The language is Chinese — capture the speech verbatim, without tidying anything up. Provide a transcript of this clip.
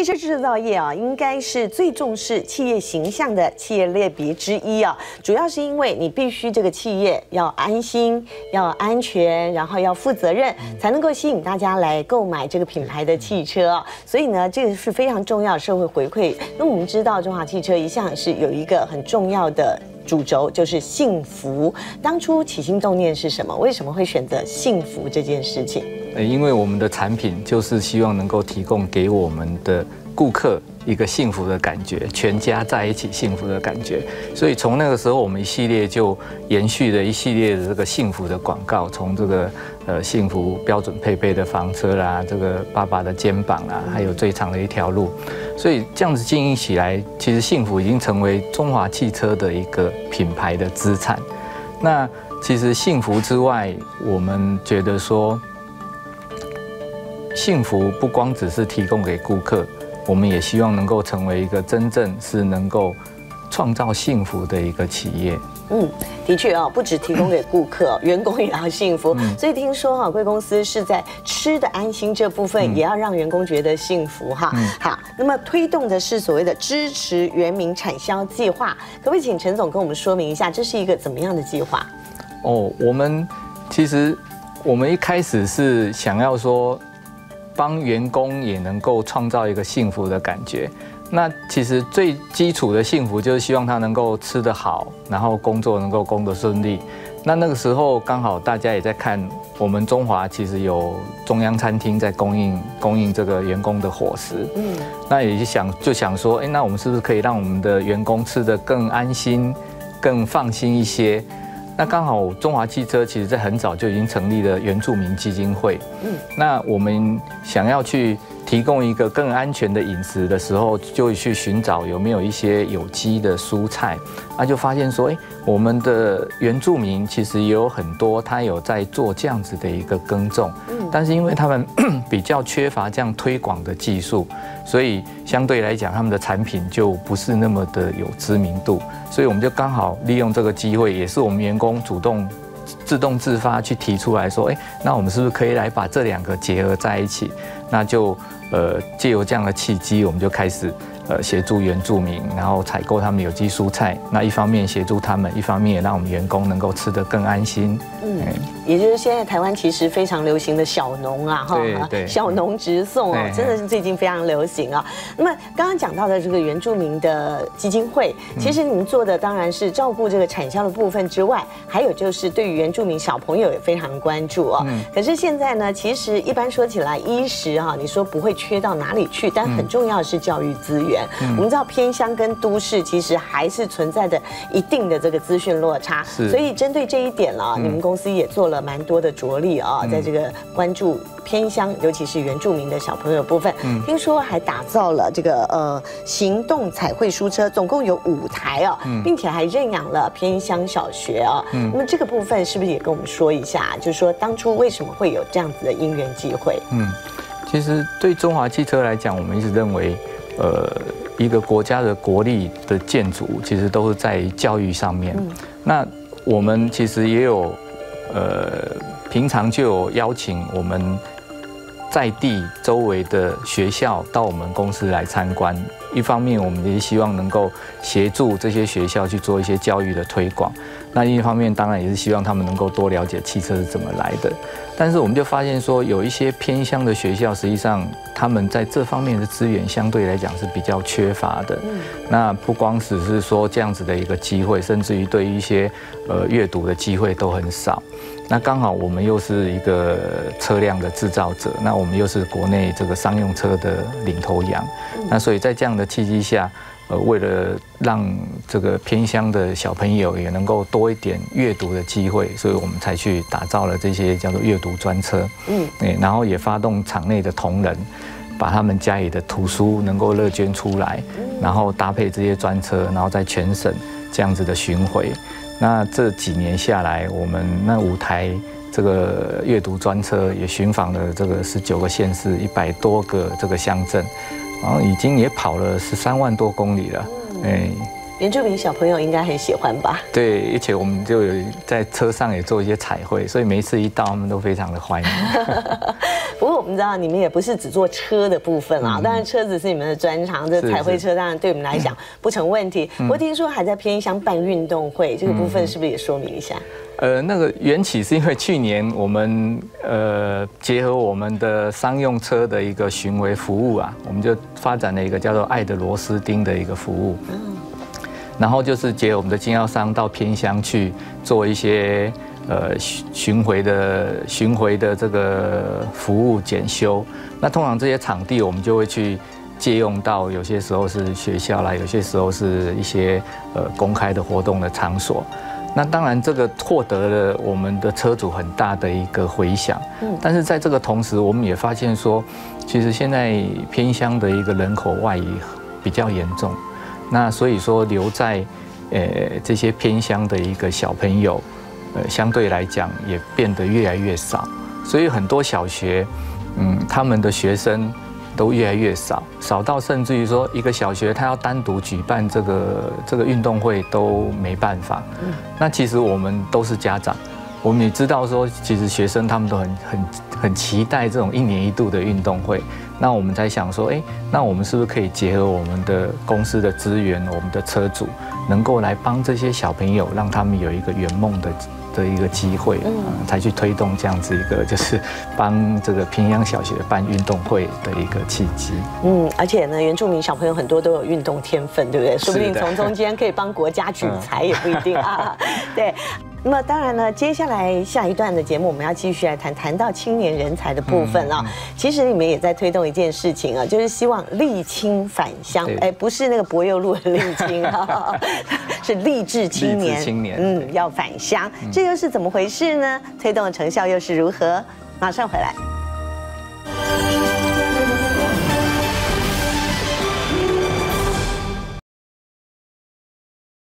汽车制造业啊，应该是最重视企业形象的企业类别之一啊。主要是因为你必须这个企业要安心、要安全，然后要负责任，才能够吸引大家来购买这个品牌的汽车啊。所以呢，这个是非常重要的社会回馈。那我们知道，中华汽车一向是有一个很重要的主轴，就是幸福。当初起心动念是什么？为什么会选择幸福这件事情？ 因为我们的产品就是希望能够提供给我们的顾客一个幸福的感觉，全家在一起幸福的感觉。所以从那个时候，我们一系列就延续了一系列的这个幸福的广告，从这个呃幸福标准配备的房车啦，这个爸爸的肩膀啦，还有最长的一条路。所以这样子经营起来，其实幸福已经成为中华汽车的一个品牌的资产。那其实幸福之外，我们觉得说，幸福不光只是提供给顾客，我们也希望能够成为一个真正是能够创造幸福的一个企业。 嗯，的确啊，不只提供给顾客，员工也要幸福。嗯、所以听说哈，贵公司是在吃的安心这部分，也要让员工觉得幸福哈。嗯、好，那么推动的是所谓的支持原民产销计划，可不可以请陈总跟我们说明一下，这是一个怎么样的计划？ 哦，我们其实我们一开始是想要说，帮员工也能够创造一个幸福的感觉。那其实最基础的幸福就是希望他能够吃得好，然后工作能够工作顺利。那那个时候刚好大家也在看，我们中华其实有中央餐厅在供应供应这个员工的伙食。嗯，那也想就想说，哎，那我们是不是可以让我们的员工吃得更安心、更放心一些？那刚好中华汽车其实在很早就已经成立了原住民基金会。嗯，那我们想要去提供一个更安全的饮食的时候，就去寻找有没有一些有机的蔬菜，那就发现说，哎，我们的原住民其实也有很多，他有在做这样子的一个耕种，但是因为他们比较缺乏这样推广的技术，所以相对来讲，他们的产品就不是那么的有知名度，所以我们就刚好利用这个机会，也是我们员工主动自动自发去提出来说，哎，那我们是不是可以来把这两个结合在一起？那就呃借由这样的契机，我们就开始呃协助原住民，然后采购他们有机蔬菜。那一方面协助他们，一方面也让我们员工能够吃得更安心。嗯， 也就是现在台湾其实非常流行的小农啊，哈，小农直送哦，真的是最近非常流行啊。那么刚刚讲到的这个原住民的基金会，其实你们做的当然是照顾这个产销的部分之外，还有就是对于原住民小朋友也非常关注哦。可是现在呢，其实一般说起来，衣食哈，你说不会缺到哪里去，但很重要的是教育资源。我们知道偏乡跟都市其实还是存在的一定的这个资讯落差，所以针对这一点呢，你们公司也做了蛮多的着力啊，在这个关注偏乡，尤其是原住民的小朋友部分。听说还打造了这个呃行动彩绘书车，总共有五台啊，并且还认养了偏乡小学啊。那么这个部分是不是也跟我们说一下？就是说当初为什么会有这样子的因缘机会？嗯。 其实对中华汽车来讲，我们一直认为，呃，一个国家的国力的建筑，其实都是在于教育上面。嗯、那我们其实也有，呃，平常就有邀请我们在地周围的学校到我们公司来参观。一方面，我们也希望能够协助这些学校去做一些教育的推广。那另一方面，当然也是希望他们能够多了解汽车是怎么来的。但是我们就发现说，有一些偏乡的学校，实际上他们在这方面的资源相对来讲是比较缺乏的。嗯、那不光只是说这样子的一个机会，甚至于对于一些呃阅读的机会都很少。那刚好我们又是一个车辆的制造者，那我们又是国内这个商用车的领头羊。嗯、那所以在这样的契机下，呃，为了让这个偏乡的小朋友也能够多一点阅读的机会，所以我们才去打造了这些叫做阅读专车。嗯，然后也发动场内的同仁，把他们家里的图书能够乐捐出来，然后搭配这些专车，然后在全省这样子的巡回。那这几年下来，我们那五台这个阅读专车也巡访了这个十九个县市，一百多个这个乡镇。然后已经也跑了十三万多公里了，哎， 原住民小朋友应该很喜欢吧？ 对，而且我们就有在车上也做一些彩绘，所以每一次一到，他们都非常的欢迎。 不过我们知道你们也不是只做车的部分啊，当然车子是你们的专长，这彩绘车当然对我们来讲不成问题。我听说还在偏乡办运动会，这个部分是不是也说明一下？ 呃，那个缘起是因为去年我们呃结合我们的商用车的一个巡回服务啊，我们就发展了一个叫做“爱的螺丝钉”的一个服务。嗯。然后就是结合我们的经销商到偏乡去做一些呃巡回的巡回的这个服务检修。那通常这些场地我们就会去借用到，有些时候是学校啦，有些时候是一些呃公开的活动的场所。那当然这个获得了我们的车主很大的一个回响。嗯。但是在这个同时，我们也发现说，其实现在偏乡的一个人口外移比较严重。那所以说留在，呃这些偏乡的一个小朋友，呃相对来讲也变得越来越少，所以很多小学，嗯他们的学生都越来越少，少到甚至于说一个小学他要单独举办这个这个运动会都没办法。嗯，那其实我们都是家长，我们也知道说，其实学生他们都很很很期待这种一年一度的运动会。那我们在想说，哎，那我们是不是可以结合我们的公司的资源，我们的车主，能够来帮这些小朋友，让他们有一个圆梦的的一个机会，嗯，才去推动这样子一个，就是帮这个偏乡小学办运动会的一个契机。嗯， 而且呢，原住民小朋友很多都有运动天分，对不对？说不定从中间可以帮国家举才，也不一定啊。对。那么当然呢，接下来下一段的节目，我们要继续来谈谈到青年人才的部分啊。其实你们也在推动一件事情啊，就是希望励青返乡，哎，不是那个柏油路的励青啊，是励志青年，励志青年，嗯，要返乡，这又是怎么回事呢？推动的成效又是如何？马上回来。